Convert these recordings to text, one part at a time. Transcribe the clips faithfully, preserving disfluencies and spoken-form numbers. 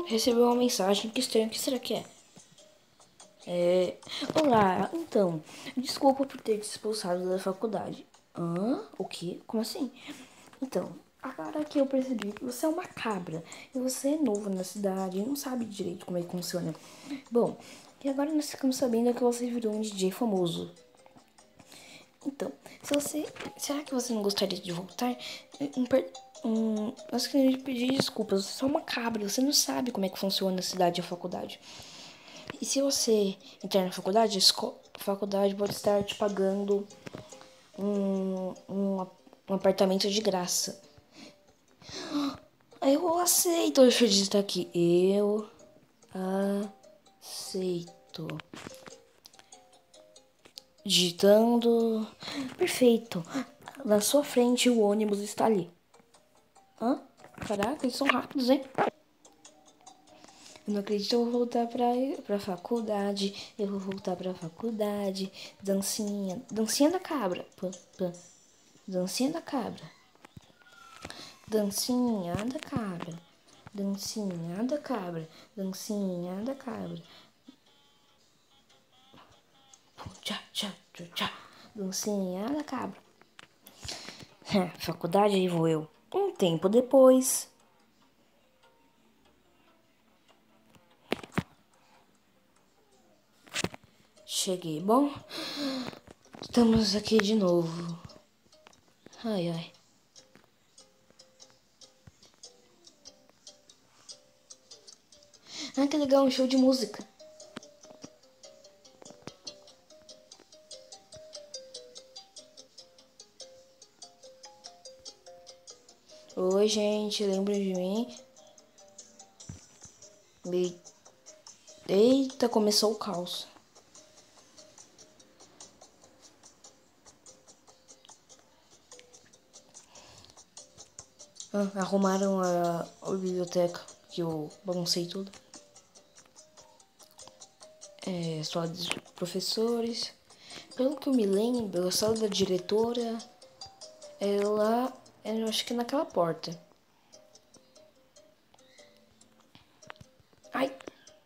recebi uma mensagem. Que estranho, o que será que é? É... Olá, então, desculpa por ter te expulsado da faculdade. Hã? O quê? Como assim? Então, agora que eu percebi que você é uma cabra e você é novo na cidade e não sabe direito como é que funciona. Bom, e agora nós ficamos sabendo que você virou um D J famoso. Então, se você... Será que você não gostaria de voltar? Um, per- um, nós queremos pedir desculpas. Você é uma cabra, você não sabe como é que funciona a cidade e a faculdade. E se você entrar na faculdade, a, esco- a faculdade pode estar te pagando um, um, um apartamento de graça. Eu aceito, deixa eu digitar aqui. Eu aceito. Digitando. Perfeito. Na sua frente o ônibus está ali. Hã? Caraca, eles são rápidos, hein? Eu não acredito, eu vou voltar pra, pra faculdade. Eu vou voltar pra faculdade. Dancinha. Dancinha da cabra. Pã, pã. Dancinha da cabra. Dancinha da cabra. Dancinha da cabra. Dancinha da cabra. Tchá, tchá, tchá, tchá. Dancinha da cabra. Faculdade, aí vou eu. Um tempo depois. Cheguei. Bom, estamos aqui de novo. Ai, ai. Ah, que legal, um show de música. Oi, gente, lembra de mim? Me... Eita, começou o caos. Ah, arrumaram a, a biblioteca, que eu baguncei tudo. É, sala dos professores. Pelo que eu me lembro, a sala da diretora é lá, é, eu acho que é naquela porta. Ai!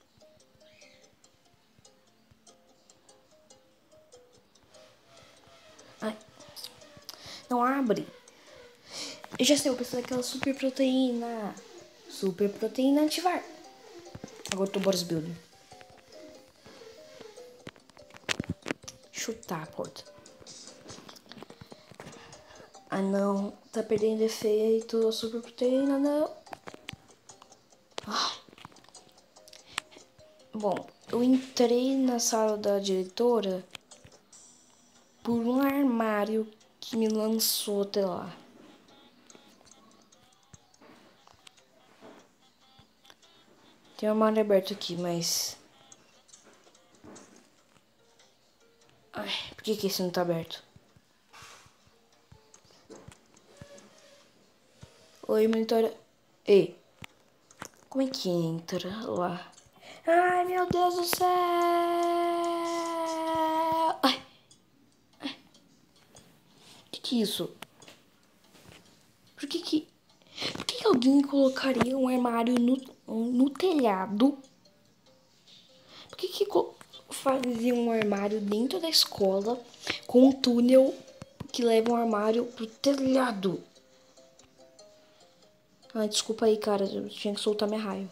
Ai! Não abre! Eu já sei, eu preciso daquela super proteína. Super proteína ativar. Agora eu tô Boris Building. Chutar a porta. Ah não, tá perdendo efeito. A super proteína não. Ah. Bom, eu entrei na sala da diretora por um armário que me lançou até lá. Tem um armário aberto aqui, mas... Ai, por que que esse não tá aberto? Oi, monitora. Ei, como é que entra lá? Ai, meu Deus do céu! Ai, ai. Que que é isso? Por que que... Por que que alguém colocaria um armário no, no telhado? Por que que fazia um armário dentro da escola com um túnel que leva um armário pro telhado? Ai, desculpa aí, cara. Eu tinha que soltar minha raiva.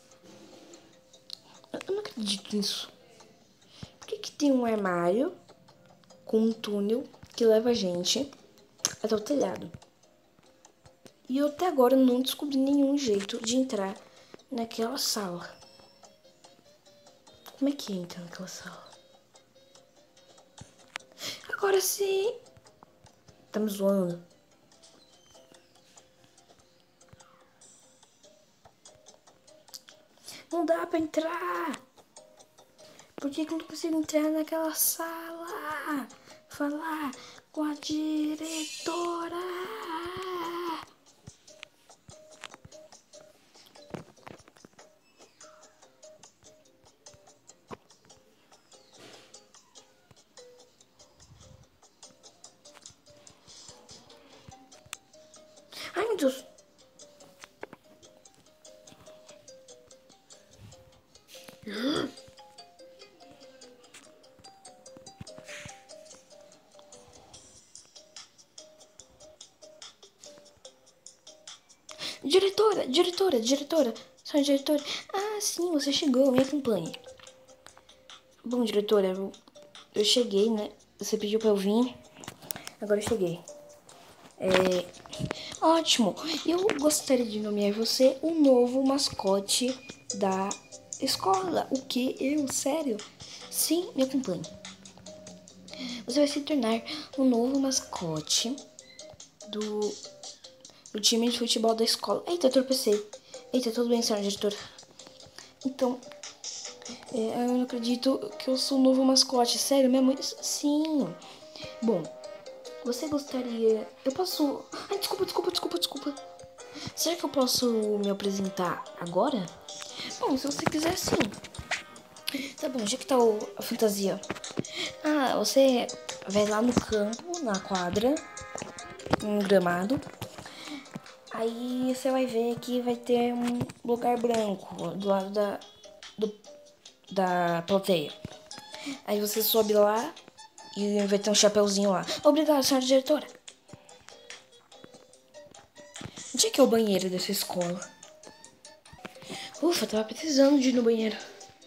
Eu não acredito nisso. Por que que tem um armário com um túnel que leva a gente até o telhado? E eu até agora não descobri nenhum jeito de entrar naquela sala. Como é que entra naquela sala? Agora sim. Tá me zoando? Não dá pra entrar. Por que que eu não consigo entrar naquela sala? Falar com a diretora. Ai, meu Deus. Diretora, diretora, diretora. Senhora diretora. Ah, sim, você chegou, me acompanhe. Bom, diretora, eu, eu cheguei, né? Você pediu pra eu vir. Agora eu cheguei. É... Ótimo. Eu gostaria de nomear você o novo mascote da escola. O que? Eu? Sério? Sim, me acompanhe. Você vai se tornar o novo mascote do, do time de futebol da escola. Eita, eu tropecei. Eita, tudo bem, senhora diretora? Então, é, eu não acredito que eu sou o novo mascote. Sério mesmo? Sim. Bom, você gostaria... Eu posso... Ai, desculpa, desculpa, desculpa, desculpa. Será que eu posso me apresentar agora? Bom, se você quiser, sim. Tá bom, já que tá o, a fantasia. Ah, você vai lá no campo, na quadra, um gramado. Aí você vai ver que vai ter um lugar branco do lado da, do, da plateia. Aí você sobe lá e vai ter um chapeuzinho lá. Obrigado, senhora diretora. Onde é que é o banheiro dessa escola? Ufa, tava precisando de ir no banheiro.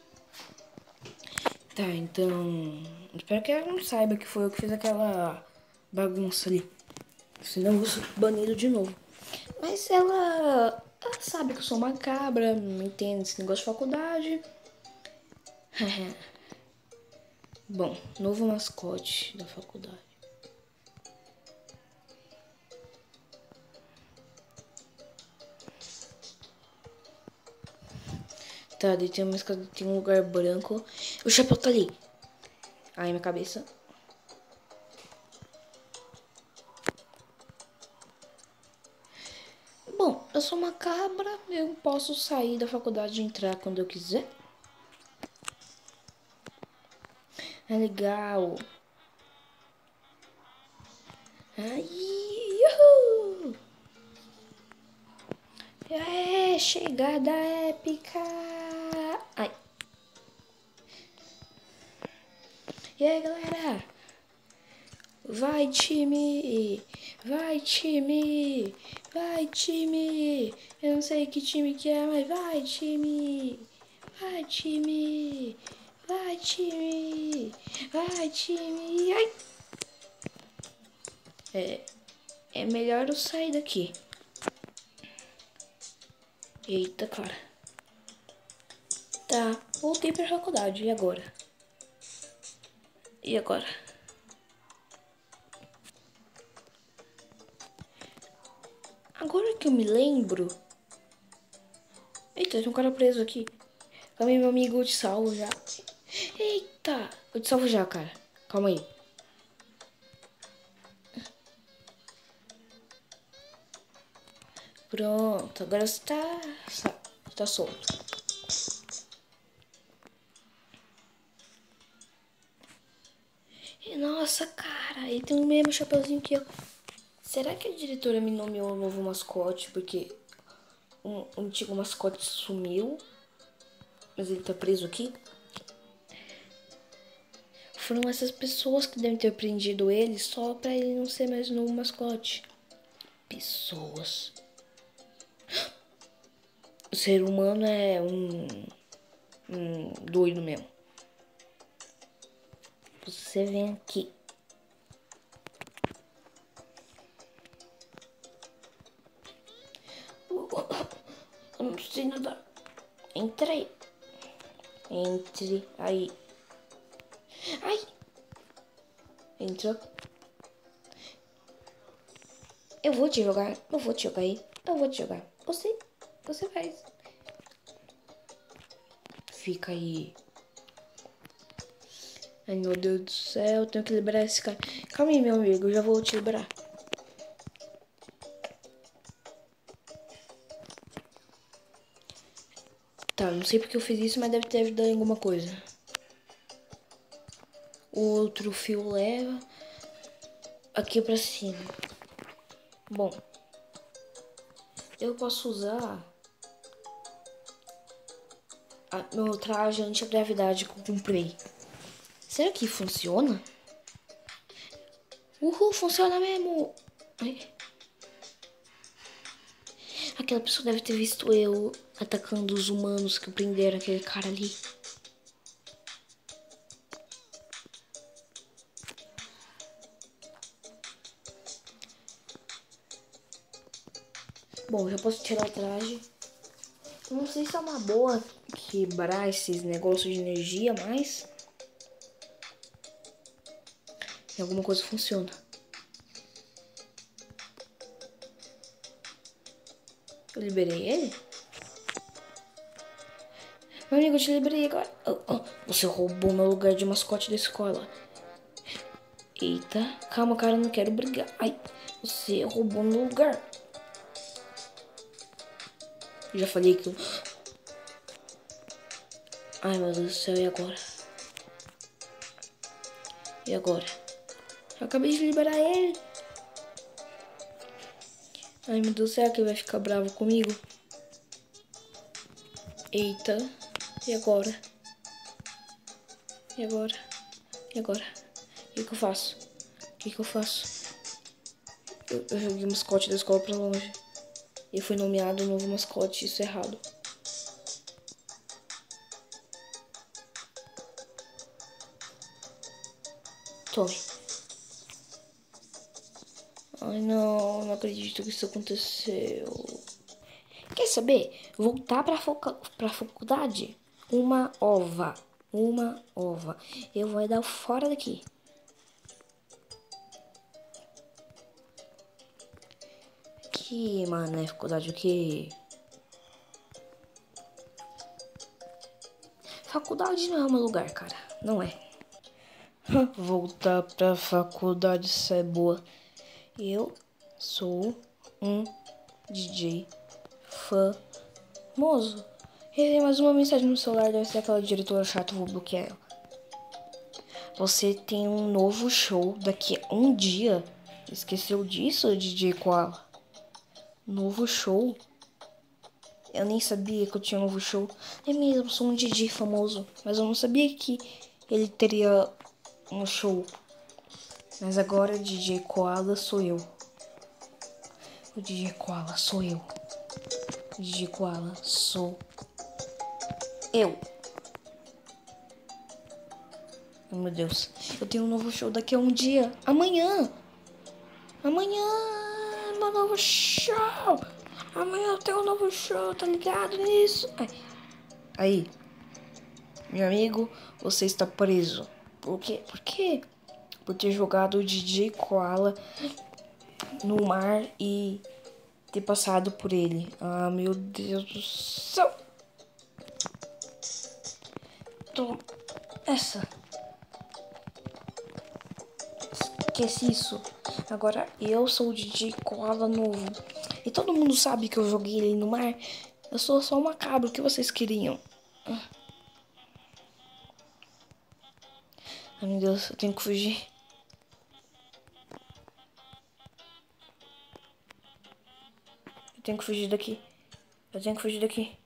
Tá, então... Espero que ela não saiba que foi eu que fiz aquela bagunça ali. Senão eu vou banido de novo. Mas ela... Ela sabe que eu sou uma cabra, não entende esse negócio de faculdade. Bom, novo mascote da faculdade. Tá, daí tem, uma, tem um lugar branco. O chapéu tá ali. Aí minha cabeça. Bom, eu sou uma cabra, eu posso sair da faculdade e entrar quando eu quiser. É legal. Ai, uhul. É, chegada épica. Ai. E aí, galera? Vai, time! Vai, time! Vai, time! Eu não sei que time que é, mas vai, time! Vai, time! Vai, time! Vai, time! Ai! É, é melhor eu sair daqui. Eita, cara. Tá, voltei pra faculdade. E agora? E agora? Agora que eu me lembro... Eita, tem um cara preso aqui. Calma aí, meu amigo, eu te salvo já. Eita, eu te salvo já, cara. Calma aí. Pronto, agora você tá, tá solto. E, nossa, cara, ele tem o mesmo chapeuzinho que eu. Será que a diretora me nomeou um novo mascote porque um, um antigo mascote sumiu? Mas ele tá preso aqui? Foram essas pessoas que devem ter prendido ele só pra ele não ser mais novo mascote. Pessoas. O ser humano é um, um doido mesmo. Você vem aqui. Eu não sei nadar. Entra aí. Entre aí. Ai! Entrou. Eu vou te jogar. Eu vou te jogar aí. Eu vou te jogar. Você. Você faz. Fica aí. Ai, meu Deus do céu. Tenho que liberar esse cara. Calma aí, meu amigo. Eu já vou te liberar. Tá, não sei porque eu fiz isso, mas deve ter ajudado em alguma coisa. O outro fio leva aqui pra cima. Bom, eu posso usar a, meu traje anti-gravidade que eu comprei. Será que funciona? Uhul, funciona mesmo. Ai. Aquela pessoa deve ter visto eu atacando os humanos que prenderam aquele cara ali. Bom, já posso tirar o traje. Não sei se é uma boa quebrar esses negócios de energia, mas em alguma coisa funciona. Eu liberei ele? Meu amigo, eu te liberei agora. Oh, oh, você roubou meu lugar de mascote da escola. Eita, calma, cara, eu não quero brigar. Ai, você roubou meu lugar. Eu já falei que eu... Ai, meu Deus do céu, e agora? E agora? Eu acabei de liberar ele. Ai, meu Deus, será que ele vai ficar bravo comigo? Eita, e agora? E agora? E agora? O que, que eu faço? O que, que eu faço? Eu, eu joguei o mascote da escola pra longe. E fui nomeado novo mascote, isso é errado. Tome. Ai, não, não acredito que isso aconteceu. Quer saber? Voltar pra, foca, pra faculdade? Uma ova. Uma ova. Eu vou dar fora daqui. Que, mano, é faculdade o quê? Faculdade não é o meu lugar, cara. Não é. Voltar pra faculdade, isso é boa. Eu sou um D J famoso. E mais uma mensagem no celular, deve ser aquela diretora chata, vou bloquear ela. Você tem um novo show daqui a um dia. Esqueceu disso, D J Koala? Novo show? Eu nem sabia que eu tinha um novo show. É mesmo, eu sou um D J famoso. Mas eu não sabia que ele teria um show. Mas agora D J Koala sou eu. O D J Koala sou eu. O D J Koala sou eu. Oh, meu Deus. Eu tenho um novo show daqui a um dia. Amanhã. Amanhã. Meu novo show. Amanhã eu tenho um novo show. Tá ligado nisso? Ai. Aí. Meu amigo, você está preso. Por quê? Por quê? Por ter jogado o D J Koala no mar e ter passado por ele. Ah, meu Deus do céu. Toma essa. Esquece isso. Agora eu sou o D J Koala novo. E todo mundo sabe que eu joguei ele no mar. Eu sou só uma cabra. O que vocês queriam? Ai, meu Deus, eu tenho que fugir. Eu tenho que fugir daqui. Eu tenho que fugir daqui.